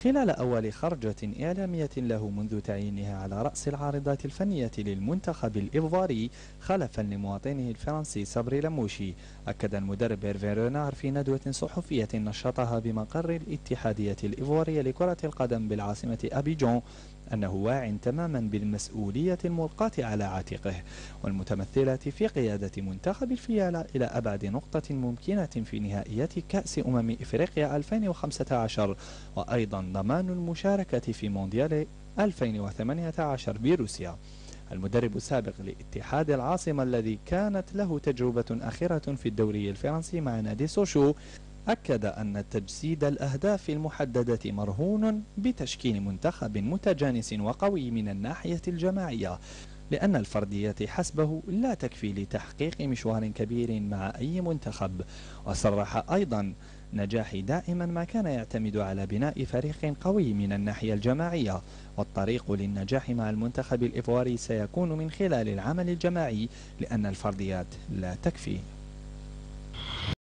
خلال أول خرجة إعلامية له منذ تعيينها على رأس العارضات الفنية للمنتخب الإيفواري خلفا لمواطنه الفرنسي صبري لموشي، أكد المدرب هيرفي رونار في ندوة صحفية نشطها بمقر الاتحادية الإيفوارية لكرة القدم بالعاصمة أبيجون أنه واع تماما بالمسؤولية الملقاة على عاتقه والمتمثلة في قيادة منتخب الفيالة إلى أبعد نقطة ممكنة في نهائيات كأس إفريقيا 2015، وأيضا ضمان المشاركة في مونديال 2018 بروسيا. المدرب السابق لاتحاد العاصمة الذي كانت له تجربة أخيرة في الدوري الفرنسي مع نادي سوشو أكد أن تجسيد الأهداف المحددة مرهون بتشكيل منتخب متجانس وقوي من الناحية الجماعية، لأن الفرديات حسبه لا تكفي لتحقيق مشوار كبير مع أي منتخب. وصرح أيضا نجاحي دائما ما كان يعتمد على بناء فريق قوي من الناحية الجماعية، والطريق للنجاح مع المنتخب الإيفواري سيكون من خلال العمل الجماعي لأن الفرديات لا تكفي.